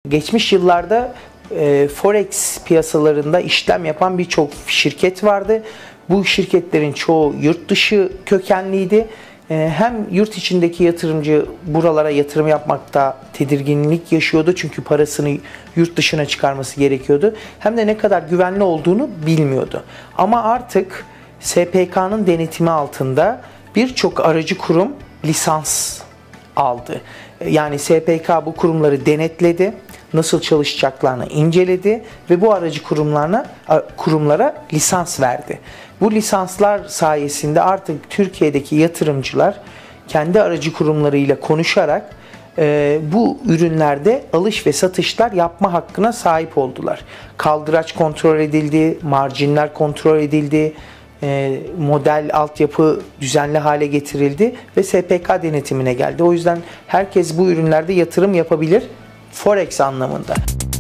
Geçmiş yıllarda Forex piyasalarında işlem yapan birçok şirket vardı. Bu şirketlerin çoğu yurt dışı kökenliydi. Hem yurt içindeki yatırımcı buralara yatırım yapmakta tedirginlik yaşıyordu çünkü parasını yurt dışına çıkarması gerekiyordu. Hem de ne kadar güvenli olduğunu bilmiyordu. Ama artık SPK'nın denetimi altında birçok aracı kurum lisans aldı. Yani SPK bu kurumları denetledi, nasıl çalışacaklarını inceledi ve bu aracı kurumlara lisans verdi. Bu lisanslar sayesinde artık Türkiye'deki yatırımcılar kendi aracı kurumlarıyla konuşarak bu ürünlerde alış ve satışlar yapma hakkına sahip oldular. Kaldıraç kontrol edildi, marjinler kontrol edildi, model altyapı düzenli hale getirildi ve SPK denetimine geldi. O yüzden herkes bu ürünlerde yatırım yapabilir Forex anlamında.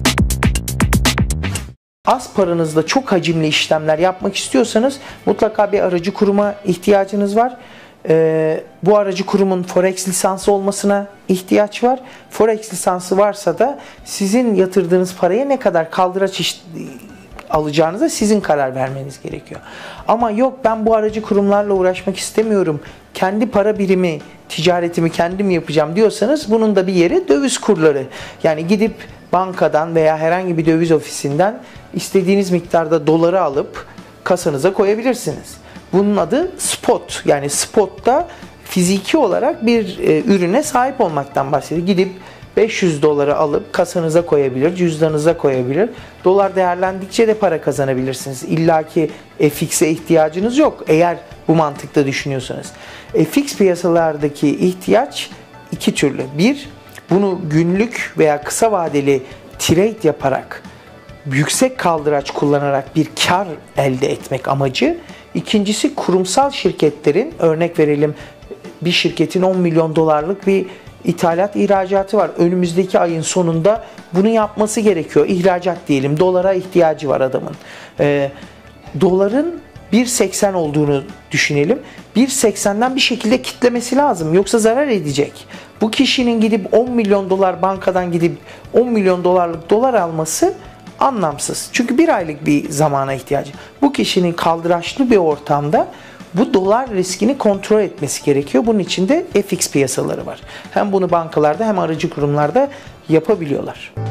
Az paranızla çok hacimli işlemler yapmak istiyorsanız mutlaka bir aracı kuruma ihtiyacınız var. Bu aracı kurumun Forex lisansı olmasına ihtiyaç var. Forex lisansı varsa da sizin yatırdığınız paraya ne kadar kaldıraç alacağınıza sizin karar vermeniz gerekiyor. Ama yok ben bu aracı kurumlarla uğraşmak istemiyorum, kendi para birimi ticaretimi kendim yapacağım diyorsanız bunun da bir yeri döviz kurları. Yani gidip bankadan veya herhangi bir döviz ofisinden istediğiniz miktarda doları alıp kasanıza koyabilirsiniz. Bunun adı spot. Yani spotta fiziki olarak bir ürüne sahip olmaktan bahsediyor. Gidip 500 doları alıp kasanıza koyabilir, cüzdanınıza koyabilir. Dolar değerlendikçe de para kazanabilirsiniz. İlla ki FX'e ihtiyacınız yok eğer bu mantıkta düşünüyorsanız. FX piyasalardaki ihtiyaç iki türlü. Bir, bunu günlük veya kısa vadeli trade yaparak, yüksek kaldıraç kullanarak bir kar elde etmek amacı. İkincisi kurumsal şirketlerin, örnek verelim bir şirketin 10 milyon dolarlık bir ithalat ihracatı var. Önümüzdeki ayın sonunda bunu yapması gerekiyor. İhracat diyelim, dolara ihtiyacı var adamın. Doların 1.80 olduğunu düşünelim. 1.80'den bir şekilde kitlemesi lazım. Yoksa zarar edecek. Bu kişinin gidip 10 milyon dolar bankadan gidip 10 milyon dolarlık dolar alması anlamsız. Çünkü bir aylık bir zamana ihtiyacı. Bu kişinin kaldıraçlı bir ortamda bu dolar riskini kontrol etmesi gerekiyor. Bunun için de FX piyasaları var. Hem bunu bankalarda hem aracı kurumlarda yapabiliyorlar.